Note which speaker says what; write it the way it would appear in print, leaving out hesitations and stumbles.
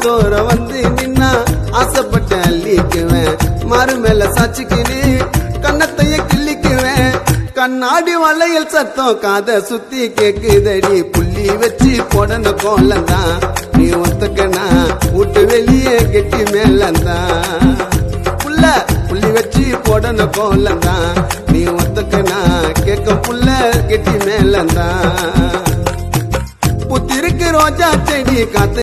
Speaker 1: மாத்தோர வந்து நின்னா ஆசைப்பட்ட அள்ளிக்குவேன் மாறு மேல சாச்சிக்கினு கண்ணத்தைய கிள்ளிக்குவேன் கண்ணாடி வளையல் சத்தம் காத சுத்தி கேக்குதடி புள்ளி வச்சு போடன கோலந்தான் நீ ஒத்துக்கனா விட்டு வெளியே கெட்டி மேலந்தான் புள்ளி வச்சு போடன கோலந்தான் நீ ஒத்துக்கனா கேட்க புள்ள கெட்டி மேலந்தான் புத்திருக்கு ரோஜா செடி காத்து